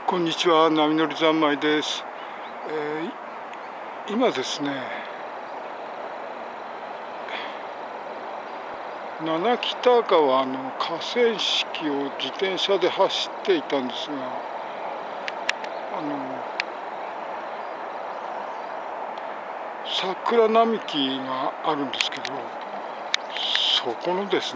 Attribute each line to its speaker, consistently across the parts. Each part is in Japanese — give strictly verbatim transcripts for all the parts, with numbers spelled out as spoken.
Speaker 1: こんにちは、波乗り三昧です。えー、今ですね、七北川の河川敷を自転車で走っていたんですが、あの桜並木があるんですけど、そこのですね、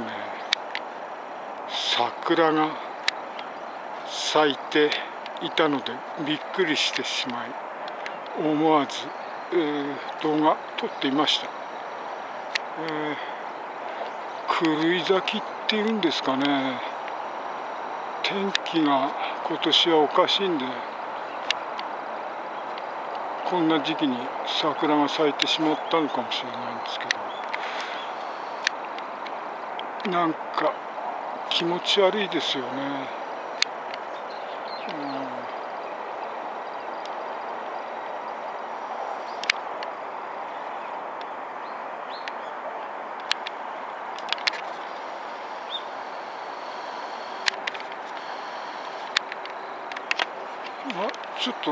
Speaker 1: 桜が咲いていたのでびっくりしてしまい、思わず、えー、動画撮っていました。えー、狂い咲きっていうんですかね。天気が今年はおかしいんで、こんな時期に桜が咲いてしまったのかもしれないんですけど、なんか気持ち悪いですよね。あ、ちょっと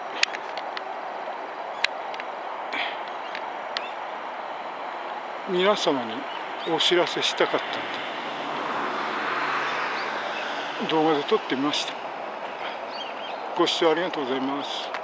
Speaker 1: 皆様にお知らせしたかったので動画で撮ってみました。ご視聴ありがとうございます。